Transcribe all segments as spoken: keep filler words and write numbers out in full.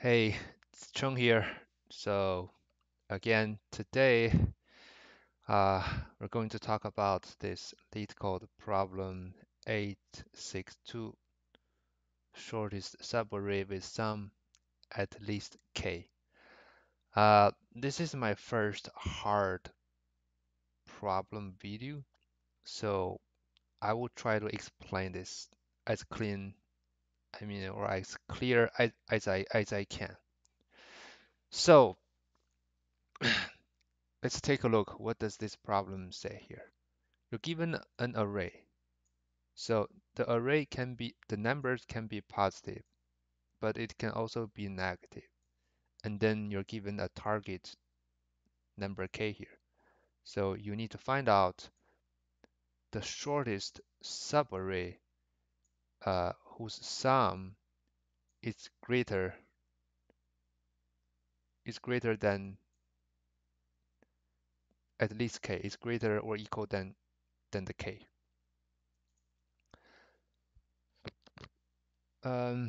Hey, it's Chung here. So again, today uh, we're going to talk about this LeetCode problem eight six two, shortest subarray with sum at least k. Uh, this is my first hard problem video, so I will try to explain this as clean, I mean, or as clear as, as I as I can. So let's take a look. What does this problem say here? You're given an array. So the array can be, the numbers can be positive, but it can also be negative. And then you're given a target number k here. So you need to find out the shortest subarray uh, whose sum is greater is greater than at least k, is greater or equal than than the k. Um,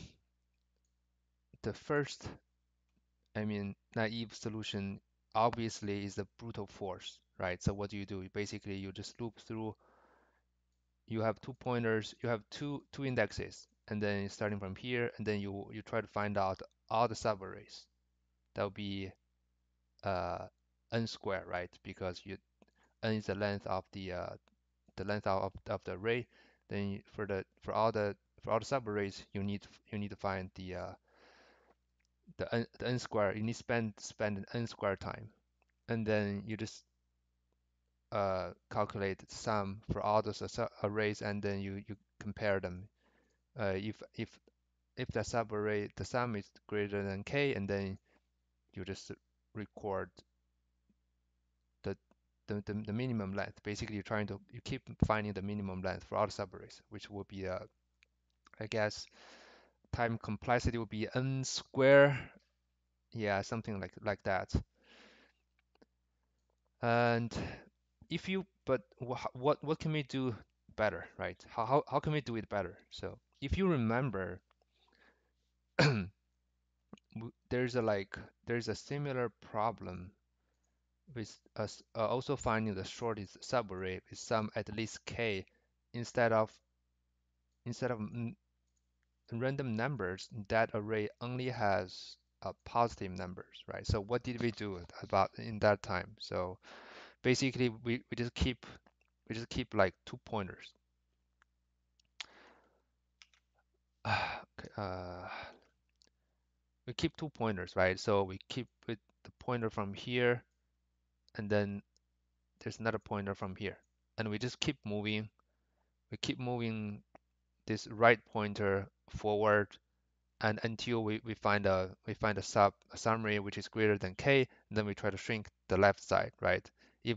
the first, I mean, naive solution obviously is the brute force, right? So what do you do? Basically, you just loop through. You have two pointers. You have two two indexes, and then starting from here, and then you you try to find out all the subarrays. That would be uh, n squared, right? Because you n is the length of the uh, the length of, of the array. Then you, for the for all the for all the subarrays, you need you need to find the uh, the n the n square. You need to spend spend an n square time, and then you just uh, calculate the sum for all those arrays, and then you you compare them. Uh, if if if the subarray the sum is greater than k, and then you just record the the, the, the minimum length. Basically, you're trying to you keep finding the minimum length for all the subarrays, which will be uh, I guess time complexity will be n square. Yeah, something like like that. And if you but wh- what what can we do better, right? How how, how can we do it better? So if you remember, there's a like there's a similar problem with us uh, also finding the shortest subarray with sum at least k instead of instead of n- random numbers. That array only has uh, positive numbers, right? So what did we do about in that time? So basically we, we just keep we just keep like two pointers. Okay, uh, we keep two pointers, right? So we keep with the pointer from here, and then there's another pointer from here, and we just keep moving. We keep moving this right pointer forward, and until we, we find a we find a sub a summary which is greater than k, and then we try to shrink the left side, right? If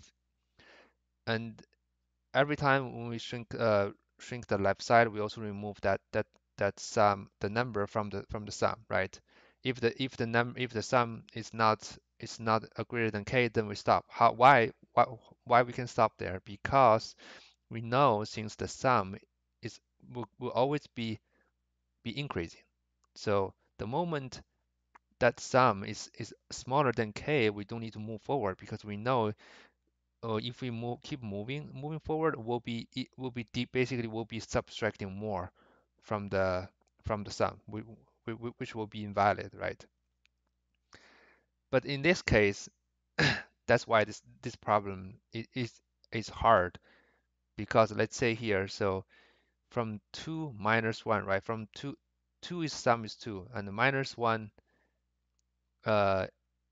and every time when we shrink uh shrink the left side, we also remove that that that sum the number from the from the sum, right? If the if the num if the sum is not is not a greater than k, then we stop. How why why why we can stop there? Because we know since the sum is will, will always be be increasing. So the moment that sum is is smaller than k, we don't need to move forward because we know uh, if we move keep moving moving forward, we'll be it will be deep basically we'll be subtracting more from the from the sum, we, we, which will be invalid, right? But in this case, that's why this this problem is is, is hard because let's say here, so from two minus one, right? From two, two is sum is two, and the minus one, uh,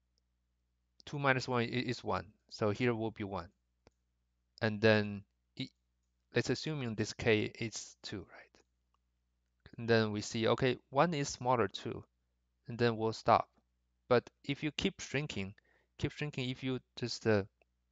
two minus one is one. So here will be one. And then it, let's assume in this case it's two, right? And then we see, okay, one is smaller too, and then we'll stop. But if you keep shrinking, keep shrinking, if you just uh,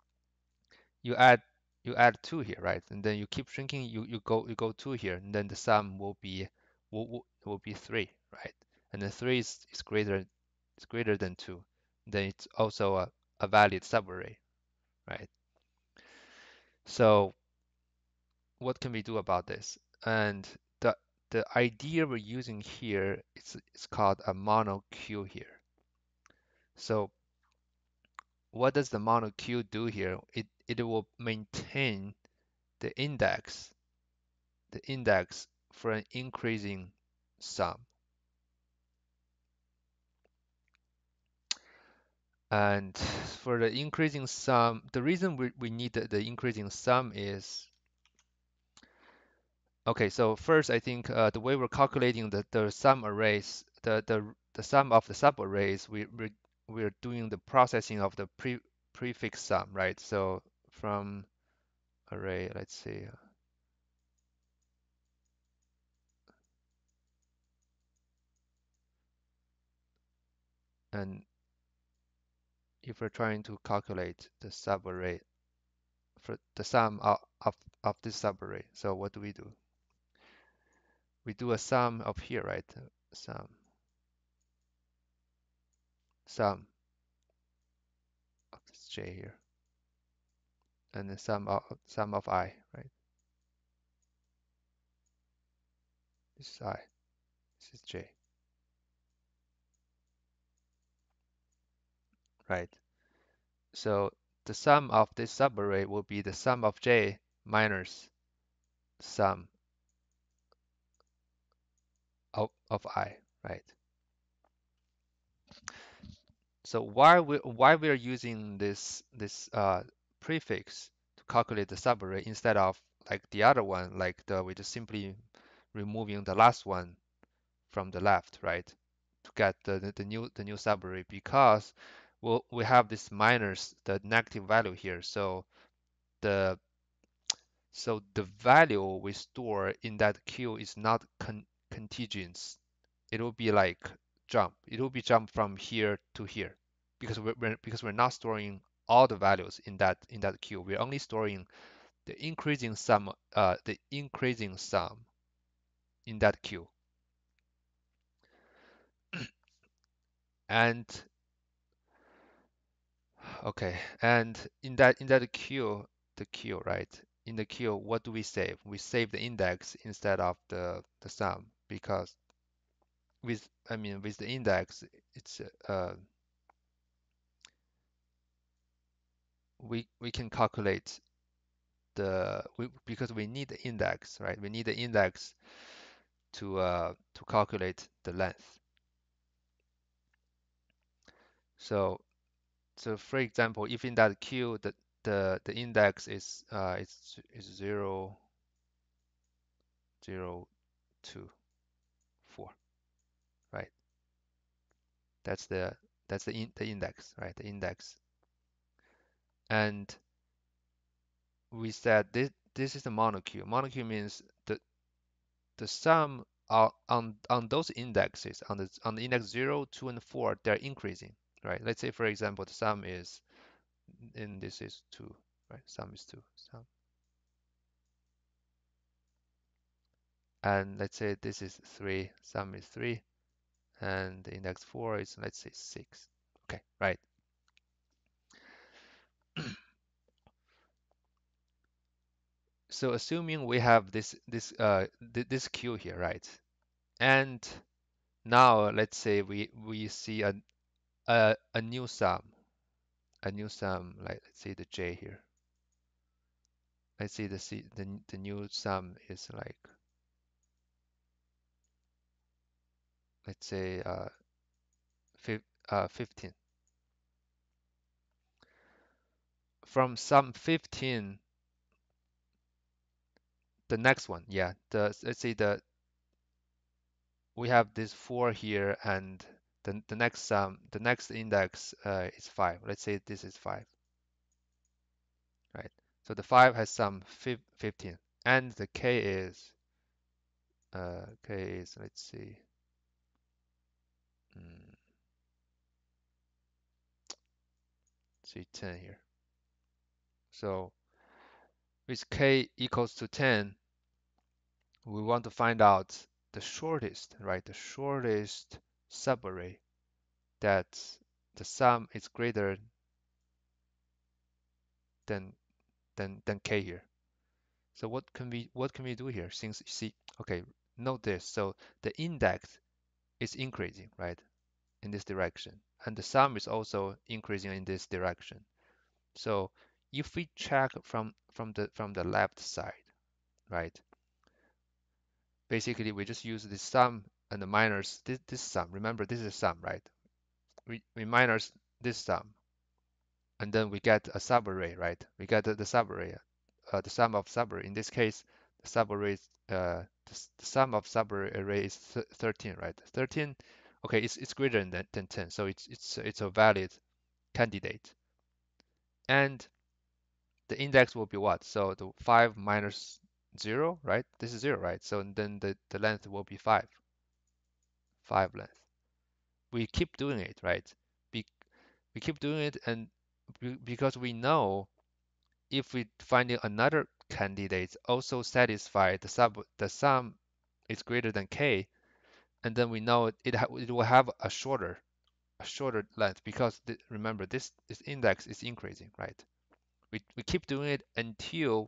you add you add two here, right? And then you keep shrinking, you, you go you go two here, and then the sum will be will, will, will be three, right? And then three is, is greater is greater than two. Then it's also a, a valid subarray, right? So what can we do about this? And the the idea we're using here is it's called a mono queue here. So what does the mono queue do here? It it will maintain the index, the index for an increasing sum. And for the increasing sum, the reason we, we need the, the increasing sum is, okay, so first I think uh, the way we're calculating the, the sum arrays, the, the, the sum of the subarrays, we, we're, we're doing the processing of the pre, prefix sum, right? So from array, let's see, and if we're trying to calculate the subarray for the sum of, of, of this subarray, so what do we do? We do a sum of here, right? Sum, sum of this j here, and the sum of sum of I, right? This is I, this is j, right? So the sum of this subarray will be the sum of j minus sum of, of I, right? So why we why we're using this this uh, prefix to calculate the subarray instead of like the other one, like the we just simply removing the last one from the left, right, to get the, the, the new the new subarray, because we'll, we have this minus the negative value here. So the so the value we store in that queue is not con contingent. It will be like jump. It will be jump from here to here because we're, we're because we're not storing all the values in that in that queue. We're only storing the increasing sum, uh, the increasing sum in that queue. And okay, and in that in that queue, the queue, right? In the queue, what do we save? We save the index instead of the the sum, because with I mean with the index, it's uh we we can calculate the we, because we need the index, right? We need the index to uh to calculate the length. So so for example, if in that queue the the the index is uh is is zero zero two four, right? That's the that's the in, the index, right? The index. And we said this this is a monoq. Monoq means the the sum are on on those indexes on the on the index zero, two, and four, they're increasing, right? Let's say for example the sum is, and this is two, right? Sum is two. Sum. And let's say this is three, sum is three, and the index four is, let's say, six. Okay, right. So assuming we have this this uh th this queue here, right? And now let's say we we see a a, a new sum, a new sum, like let's say the j here. Let's say the c the the new sum is like, let's say uh, fif uh fifteen. From sum fifteen, the next one, yeah, the let's say the we have this four here, and the the next sum, the next index uh, is five. Let's say this is five, right? So the five has sum fifteen, and the k is uh, k is, let's see, mm, see ten here. So with k equals to ten, we want to find out the shortest, right? The shortest subarray that the sum is greater than than than k here. So what can we what can we do here? Since you see, okay, Note this. So the index is increasing, right, in this direction, and the sum is also increasing in this direction. So if we check from from the from the left side, right, basically we just use the sum and the minus this, this sum. Remember, this is sum, right? We, we minus this sum, and then we get a subarray, right? We get the, the subarray, uh, the sum of subarray. In this case, the subarray, uh, the, the sum of subarray is th thirteen, right? thirteen, okay, it's it's greater than, than ten, so it's it's it's a valid candidate. And the index will be what? So the five minus zero, right? This is zero, right? So then the, the length will be five, five length. We keep doing it, right? Be, we keep doing it, and be, because we know if we find another candidate also satisfy the sub the sum is greater than k, and then we know it, it, it will have a shorter a shorter length because the, remember this, this index is increasing, right? We, we keep doing it until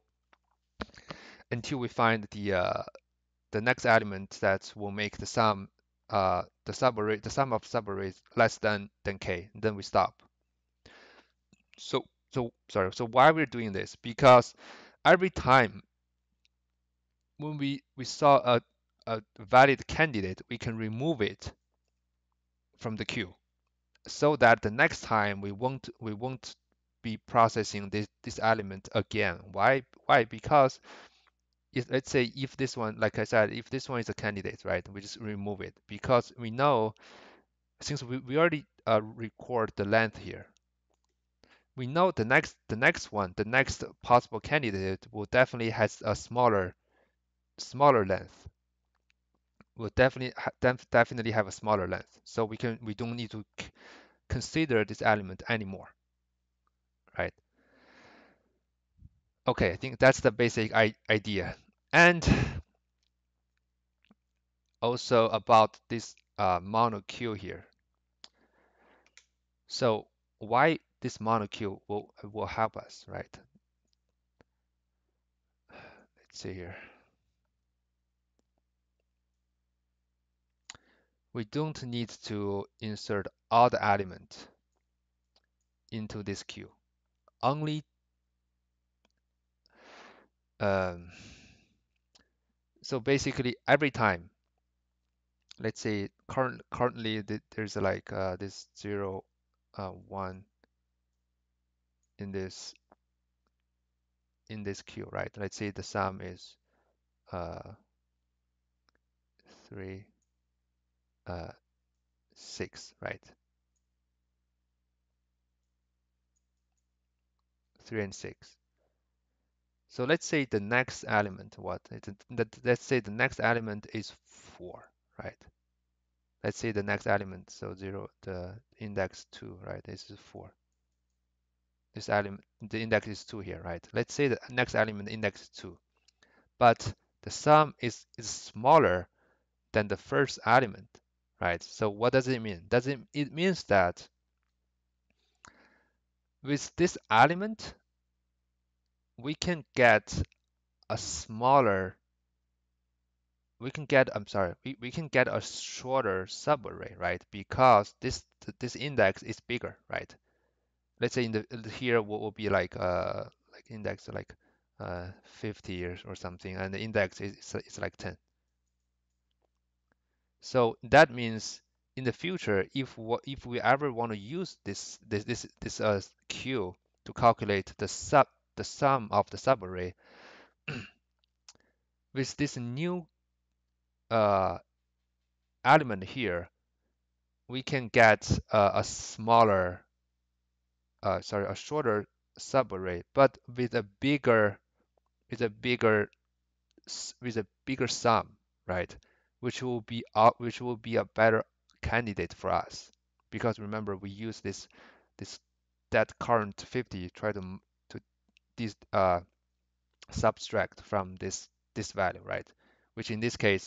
until we find the uh, the next element that will make the sum uh, the subarray the sum of subarrays less than than k, then we stop. So so sorry. So why we're doing this? Because every time when we we saw a a valid candidate, we can remove it from the queue, so that the next time we won't we won't be processing this this element again. Why? Why? Because if, let's say if this one, like I said, if this one is a candidate, right, we just remove it because we know since we, we already uh, record the length here, we know the next the next one, the next possible candidate will definitely has a smaller smaller length. Will definitely ha def definitely have a smaller length. So we can we don't need to consider this element anymore, right? Okay, I think that's the basic I idea. And also about this uh, mono queue here. So why this mono queue will will help us, right? Let's see here. We don't need to insert all the elements into this queue. Only um, so basically every time, let's say current currently there's like uh, this zero, uh, one in this in this queue, right? Let's say the sum is uh, three, uh, six, right? Three and six. So let's say the next element, what? Let's say the next element is four, right? Let's say the next element, so zero, the index two, right? This is four. This element, the index is two here, right? Let's say the next element index is two, but the sum is is smaller than the first element, right? So what does it mean? Does it it means that with this element we can get a smaller we can get I'm sorry we, we can get a shorter subarray, right? Because this this index is bigger, right? Let's say in the here what will be like uh like index like uh fifty or, or something, and the index is is like ten. So that means in the future, if what if we ever want to use this this this this uh queue to calculate the sub the sum of the subarray with this new uh element here, we can get uh, a smaller uh sorry a shorter subarray, but with a bigger with a bigger with a bigger sum, right? Which will be uh, which will be a better candidate for us, because remember we use this this that current fifty try to to this uh subtract from this this value, right? Which in this case,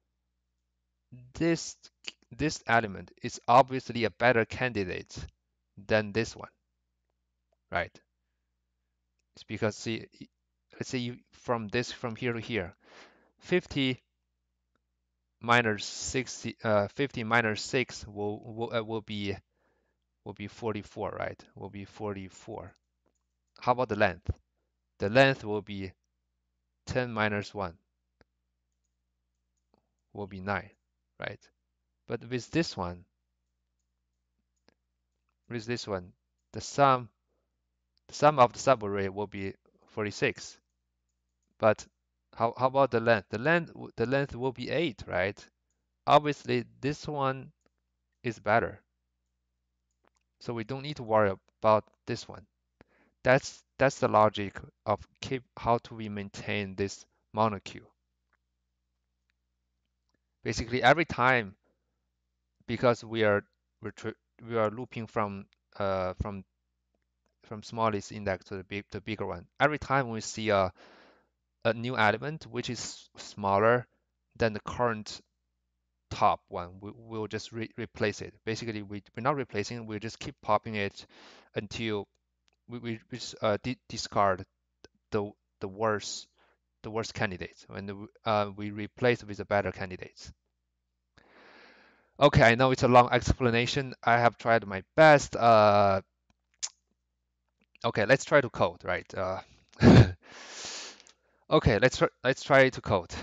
this this element is obviously a better candidate than this one, right? It's because see, let's say you from this from here to here, fifty minus sixty, uh, fifty minus six will will, uh, will be will be forty-four, right? Will be forty-four. How about the length? The length will be ten minus one, will be nine, right? But with this one, with this one, the sum the sum of the subarray will be forty-six. But how how about the length? The length the length will be eight, right? Obviously, this one is better, so we don't need to worry about this one. That's that's the logic of keep how do we maintain this monocle. Basically, every time because we are we are looping from uh from from smallest index to the big the bigger one. Every time we see a a new element which is smaller than the current top one, we will just re replace it. Basically, we we're not replacing, we just keep popping it until we we, we uh, di discard the the worst the worst candidates, and uh, we replace with the better candidates. Okay, I know it's a long explanation. I have tried my best. Uh, okay, let's try to code, right? Uh, okay, let's try, let's try to code.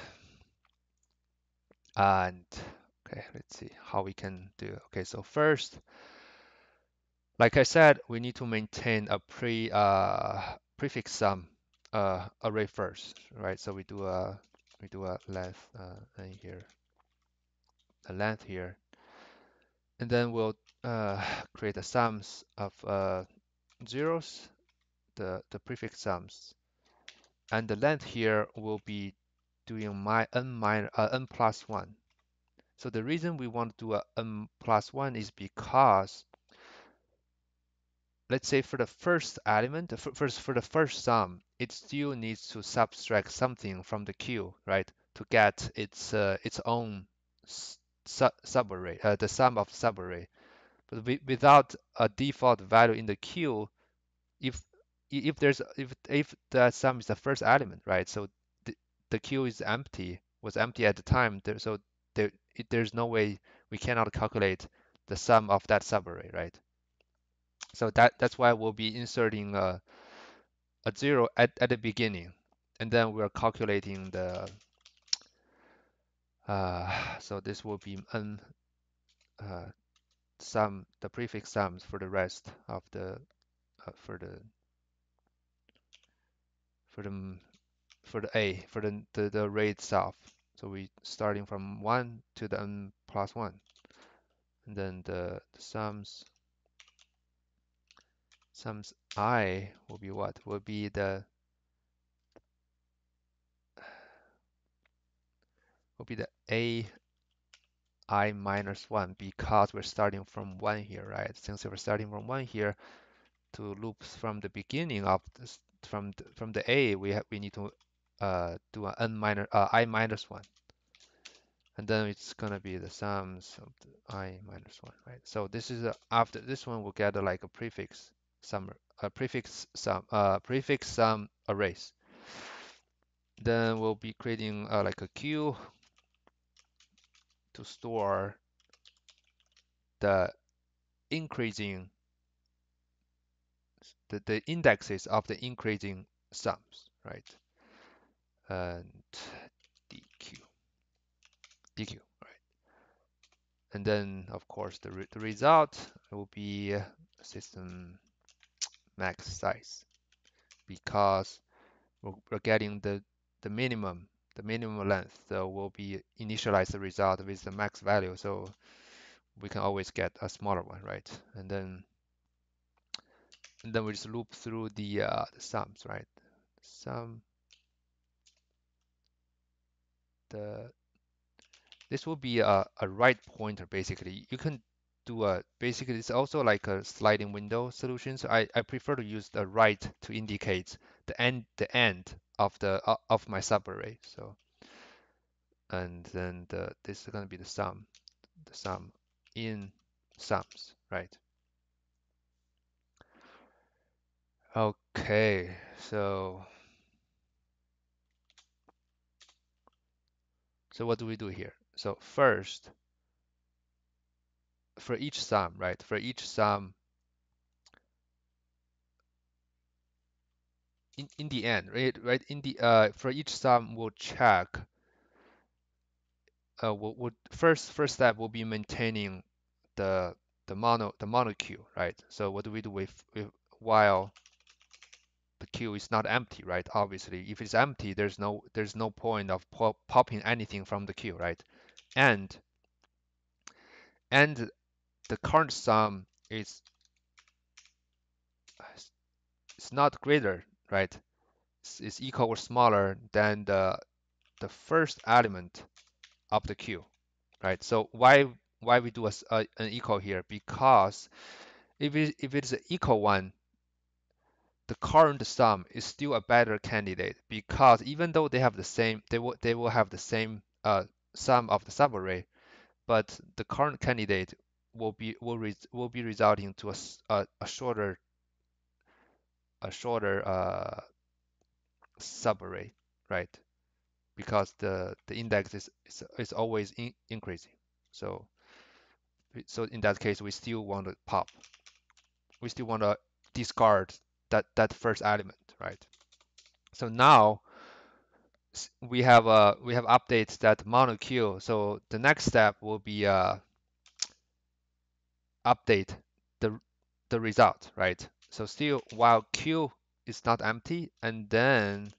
And okay, let's see how we can do. Okay, so first, like I said, we need to maintain a pre uh, prefix sum uh, array first, right? So we do a we do a length uh, and here a length here, and then we'll uh, create the sums of uh, zeros, the the prefix sums, and the length here will be doing my n minus uh, n plus one. So the reason we want to do a n plus one is because let's say for the first element, for, first for the first sum, it still needs to subtract something from the queue, right, to get its uh, its own su subarray, uh, the sum of subarray. But we, without a default value in the queue, if if there's if if the sum is the first element, right? So the, the queue is empty, was empty at the time, there, so there it, there's no way we cannot calculate the sum of that subarray, right? So that that's why we'll be inserting a, a zero at, at the beginning, and then we're calculating the uh, so this will be n uh, sum the prefix sums for the rest of the uh, for the for the for the a for the, the the array itself. So we starting from one to the n plus one, and then the, the sums sums I will be what will be the will be the a I minus one because we're starting from one here, right? Since we're starting from one here to loops from the beginning of this, from the, from the A, we have we need to uh, do an n minus uh, I minus one, and then it's gonna be the sums of the I minus one, right? So this is a, after this one we'll get a, like a prefix sum, a prefix sum, uh, prefix sum arrays. Then we'll be creating uh, like a queue to store the increasing the, the indexes of the increasing sums, right? And dq, dq, right? And then, of course, the, re the result will be system max size because we're, we're getting the, the minimum, the minimum length. So we'll be initialize the result with the max value. So we can always get a smaller one, right? And then and then we just loop through the, uh, the sums, right? Sum the this will be a, a right pointer basically. You can do a basically it's also like a sliding window solution. So I, I prefer to use the right to indicate the end the end of the uh, of my subarray. So and then the this is gonna be the sum, the sum in sums, right? Okay, so so what do we do here? So first, for each sum, right? For each sum, in, in the end, right? Right? In the uh, for each sum, we'll check. Uh, we'll, we'll first first step will be maintaining the the mono the mono queue, right? So what do we do with, with while the queue is not empty, right? Obviously, if it's empty, there's no there's no point of pop, popping anything from the queue, right? And and the current sum is it's not greater, right? It's, it's equal or smaller than the the first element of the queue, right? So why why we do a, a, an equal here? Because if it, if it's an equal one, the current sum is still a better candidate because even though they have the same, they will they will have the same uh, sum of the subarray, but the current candidate will be will re, will be resulting to a, a, a shorter a shorter uh, subarray, right? Because the the index is is, is always in, increasing. So so in that case, we still want to pop. We still want to discard that that first element, right? So now we have uh we have updates that mono queue. So the next step will be uh update the the result, right? So still while queue is not empty, and then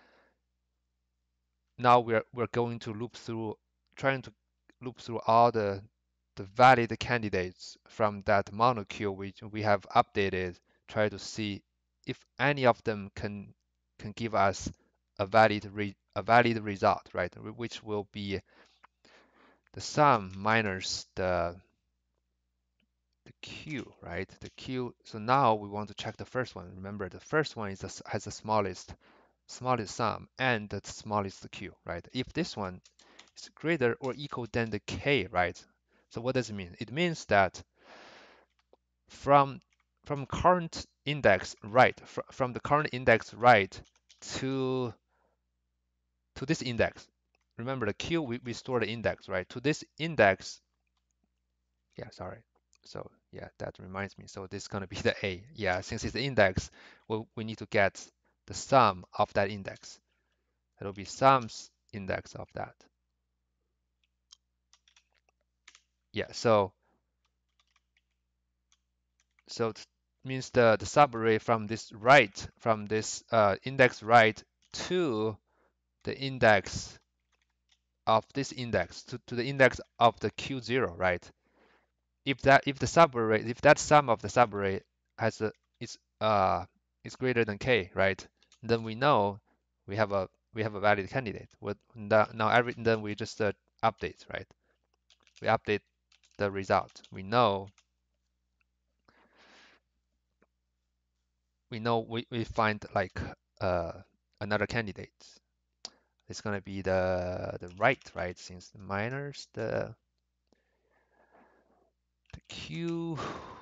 now we're we're going to loop through trying to loop through all the the valid candidates from that mono queue which we have updated, try to see if any of them can can give us a valid re, a valid result, right? Which will be the sum minus the the queue, right? The queue. So now we want to check the first one. Remember, the first one is the, has the smallest smallest sum and the smallest queue, right? If this one is greater or equal than the k, right? So what does it mean? It means that from from current index right, fr from the current index right to to this index. Remember the queue we, we store the index, right? To this index, yeah, sorry. So yeah, that reminds me. So this is gonna be the A. Yeah, since it's the index, we we need to get the sum of that index. It'll be sums index of that. Yeah, so so it means the the subarray from this right from this uh, index right to the index of this index to, to the index of the Q zero, right? If that if the subarray if that sum of the subarray has a is uh is greater than k, right? Then we know we have a we have a valid candidate. With now, now every then we just uh, update, right? We update the result. We know we know we, we find like uh another candidate. It's gonna be the the right, right? Since minus the the Q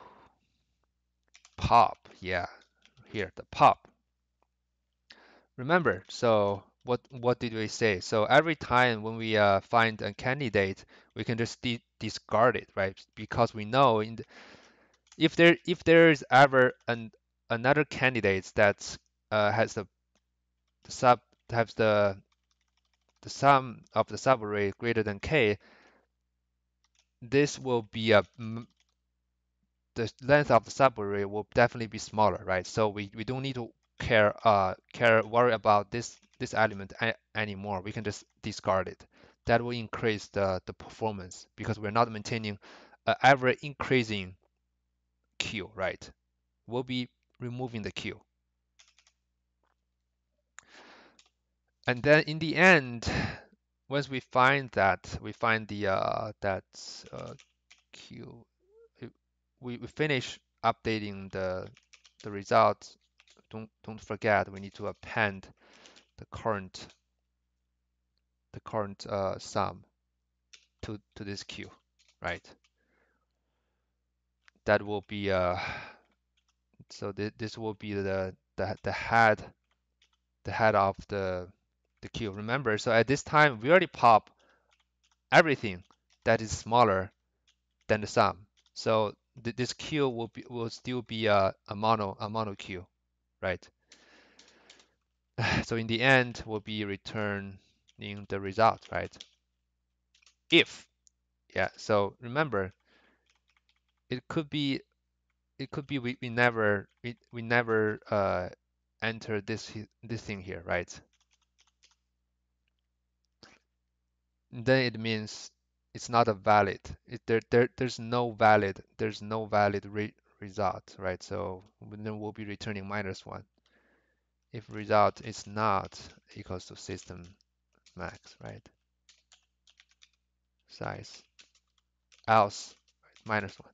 pop, yeah, here the pop. Remember, so what what did we say? So every time when we uh, find a candidate, we can just di discard it, right? Because we know in the, if there if there is ever an another candidate that uh, has the, the sub has the the sum of the subarray greater than k, this will be a the length of the subarray will definitely be smaller, right? So we, we don't need to care uh care worry about this this element a anymore. We can just discard it. That will increase the the performance because we're not maintaining a ever increasing queue, right? We'll be removing the queue. And then in the end, once we find that we find the uh that uh, queue, we, we finish updating the the results. Don't don't forget we need to append the current the current uh, sum to to this queue, right? That will be uh so th this will be the the the head the head of the the queue. Remember, so at this time we already pop everything that is smaller than the sum. So th this queue will be will still be a, a mono a mono queue, right? So in the end, we'll be returning the result, right? If, yeah. So remember, it could be it could be we, we never we, we never uh, enter this this thing here, right? Then it means it's not a valid. It, there, there there's no valid there's no valid re result, right? So then we'll be returning minus one if result is not equals to system max, right? Size else minus one.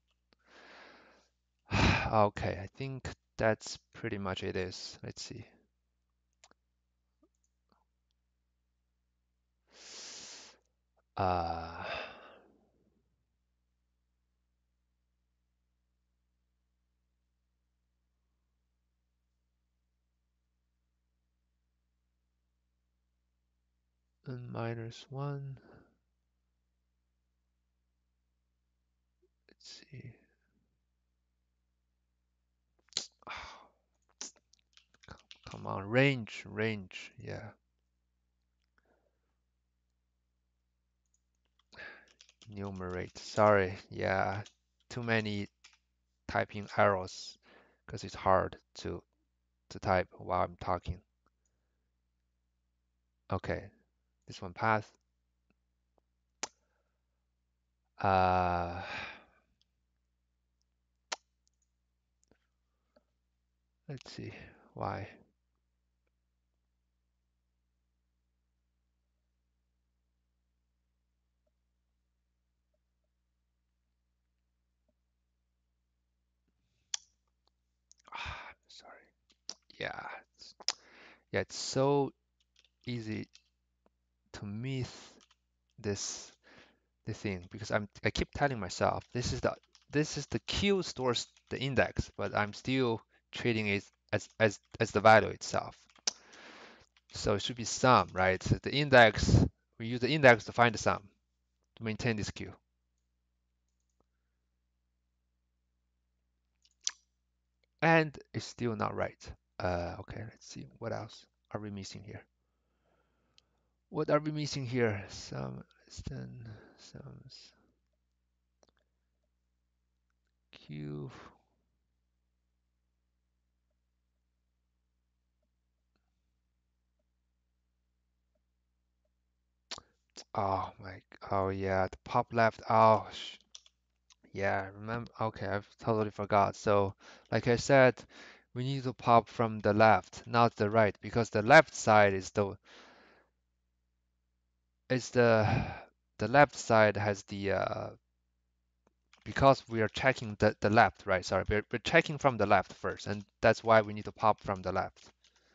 Okay, I think that's pretty much it is. Let's see. Uh, and minus one. Let's see. Oh, come on, range, range, yeah. Numerate. Sorry, yeah. Too many typing errors because it's hard to to type while I'm talking. Okay, this one passed. Uh, let's see why. Ah, sorry. Yeah, it's, yeah, it's so easy to miss this the thing because I'm I keep telling myself this is the this is the queue stores the index, but I'm still treating it as as as the value itself. So it should be sum, right? So the index, we use the index to find the sum to maintain this queue. And it's still not right. Uh, okay, let's see what else are we missing here. What are we missing here? Sum, then sums, queue. Oh my, oh yeah, the pop left. Oh, yeah, remember. Okay, I've totally forgot. So, like I said, we need to pop from the left, not the right, because the left side is the is the the left side has the uh because we are checking the the left, right? Sorry, we're we're checking from the left first, and that's why we need to pop from the left.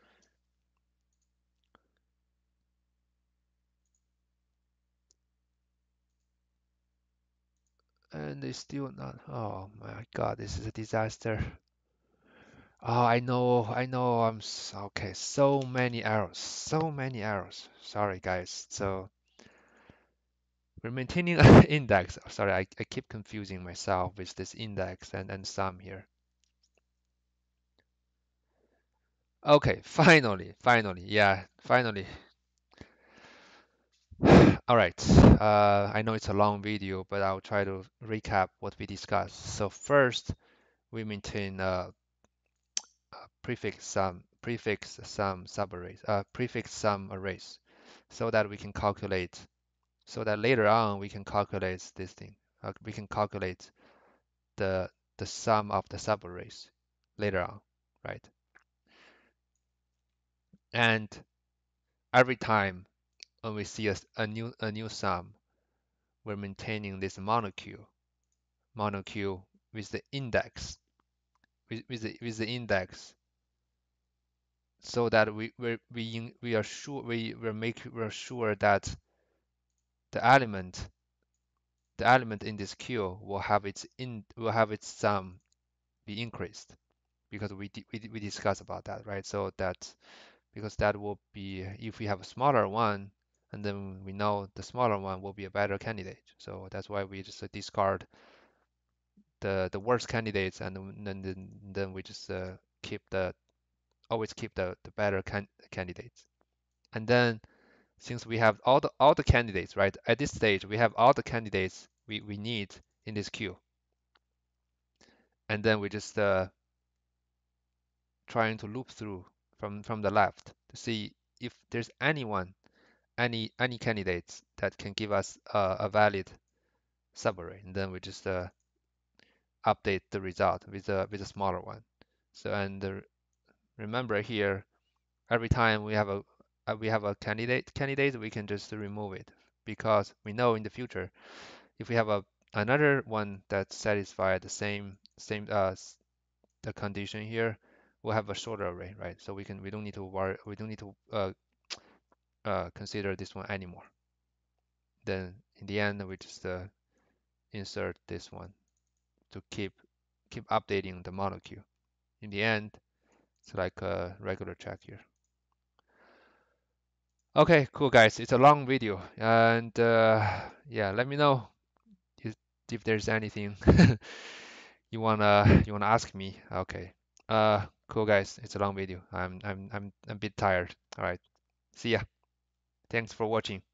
And they still not. Oh my God, this is a disaster. Oh, I know, I know. I'm s okay. So many errors, so many errors. Sorry, guys. So we're maintaining an index. Sorry, I, I keep confusing myself with this index and and sum here. Okay, finally, finally, yeah, finally. All right. Uh, I know it's a long video, but I'll try to recap what we discussed. So first, we maintain a, a prefix sum, prefix sum subarrays, uh, prefix sum arrays, so that we can calculate, so that later on we can calculate this thing. Uh, we can calculate the the sum of the subarrays later on, right? And every time when we see a, a new a new sum, we're maintaining this monoq, monoq with the index, with, with the with the index, so that we we we we are sure we we make we're sure that the element the element in this queue will have its in will have its sum be increased because we we we discussed about that, right? So that because that will be if we have a smaller one, and then we know the smaller one will be a better candidate. So that's why we just uh, discard the the worst candidates, and then then, then we just uh, keep the always keep the the better can candidates. And then since we have all the all the candidates, right? At this stage, we have all the candidates we, we need in this queue. And then we just uh, trying to loop through from from the left to see if there's anyone, any any candidates that can give us uh, a valid subarray, and then we just uh, update the result with a with a smaller one. So and uh, remember here, every time we have a uh, we have a candidate candidate, we can just remove it because we know in the future if we have a another one that satisfies the same same uh the condition here, we'll have a shorter array, right? So we can we don't need to worry we don't need to uh, uh consider this one anymore. Then in the end, we just uh, insert this one to keep keep updating the model queue. In the end, it's like a regular check here. Okay, cool guys. It's a long video, and uh, yeah, let me know if, if there's anything you wanna you wanna ask me. Okay. Uh, cool guys. It's a long video. I'm I'm I'm I'm a bit tired. All right. See ya. Thanks for watching.